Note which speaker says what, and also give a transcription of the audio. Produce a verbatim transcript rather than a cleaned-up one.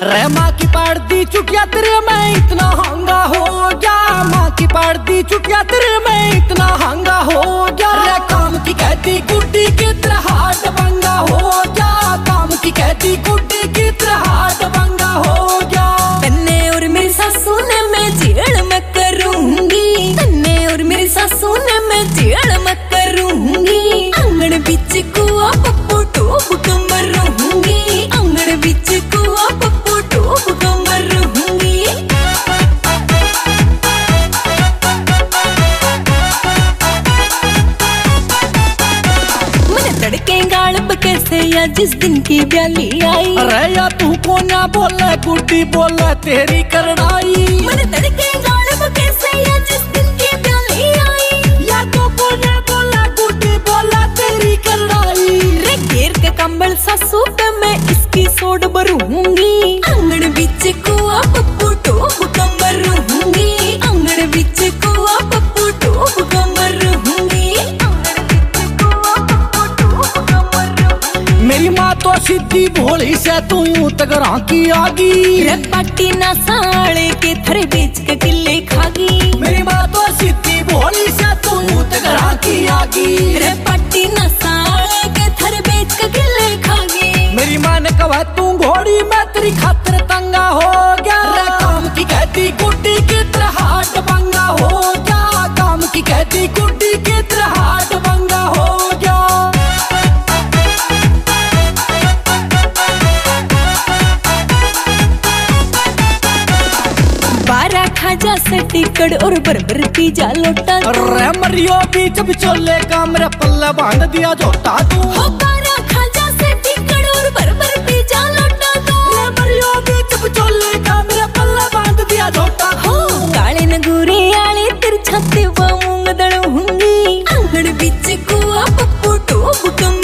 Speaker 1: रे माँ की पाड़ दी चुटिया तेरे मैं इतना हंगा हो गया, माँ की पाड़ दी चुटिया तेरे मैं इतना हंगा हो गया। रे काम की कहती गुड्डी की तरह हाथ बंगा हो गया, काम की कहती गुड्डी की तरह हाथ बंगा हो गया।
Speaker 2: तन्ने और मेरी सासू ने मैं जेल में करूंगी, तन्ने और मेरी सासू ने मैं जेल में करूंगी। आंगन बीच कुआ पप्पू टोप कमर रहूंगी, आंगन बीच कुआ पप्पू टोप कमर रहूंगी। मन तड़के गालब कैसे या जिस दिन की ब्याली आई।
Speaker 1: अरे या तू को ना बोले गुड्डी बोले तेरी करनाई।
Speaker 2: मन तड़के गालब कैसे या जिस दिन की ब्याली आई।
Speaker 1: या तू को ना बोले गुड्डी बोले तेरी करनाई।
Speaker 2: रे घेर के कंबल सासू पे मैं इसकी सोड भरूंगी। आंगन बीच कुआ पप्पू टोप कमर रहूंगी, आंगन बीच कुआ पप्पू टोप कमर रहूंगी, आंगन बीच कुआ पप्पू टोप कमर रहूंगी।
Speaker 1: मेरी माँ तो सीधी भोली से तू यूं तगरा की आगी।
Speaker 2: रे पाटी ना साले के थरे बेच के किले खागी।
Speaker 1: मेरी माँ तो सीधी भोली से तू यूं तगरा की आगी।
Speaker 2: रे पाटी ना साले के थरे बेच के किले खागी।
Speaker 1: मेरी माँ ने कहा तू घोड़ी मैं तेरी खातिर तंगा हो गया। रे काम की कहती गुड्डी की तरह हाथ बंगा हो गया, काम की कहती गुड्डी की तरह हाथ बंगा हो गया।
Speaker 2: बारह खाजा से टिकड़ और बरबर पिज्जा लोटा।
Speaker 1: अरे मरियो बीच बिचोले का मेरा पल्ला बांध दिया जोटा तू।
Speaker 2: हो बारह खाजा से टिकड़ और बरबर पिज्जा लोटा तू।
Speaker 1: रे मरियो बीच बिचोले का मेरा पल्ला बांध दिया जोटा
Speaker 2: हो काले नगूरे आले तेरे छाते वा मूंग दड़ होंगी। आंगन बीच कुआ पप्पू टोप कमर